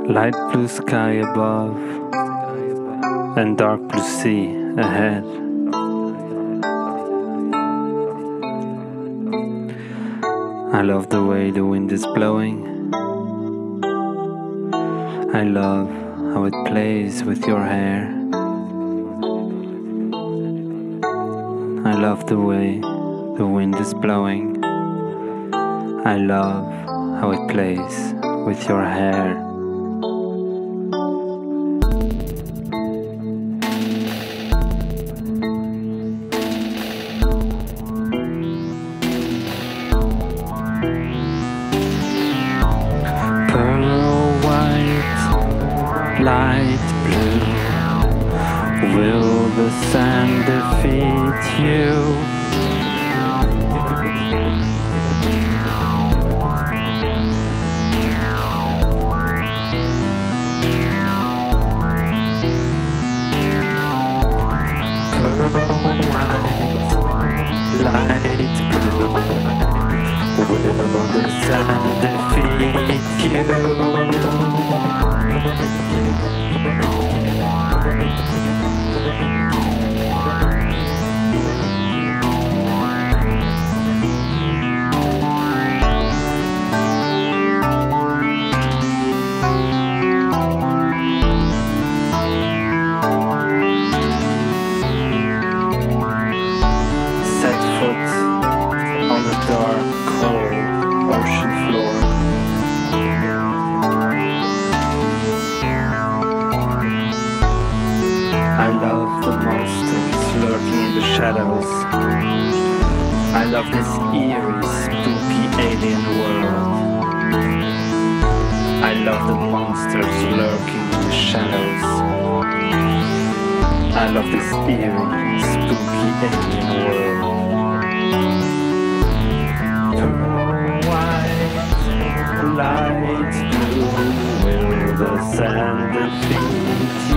Light blue sky above and dark blue sea ahead. I love the way the wind is blowing. I love how it plays with your hair. I love the way the wind is blowing. I love how it plays with your hair. Pearl white, light blue, will the sand defeat you? Light blue, will the sun defeat you? On the dark, cold ocean floor. I love the monsters lurking in the shadows. I love this eerie, spooky alien world. I love the monsters lurking in the shadows. I love this eerie, spooky alien world. Light blue, will the sand defeat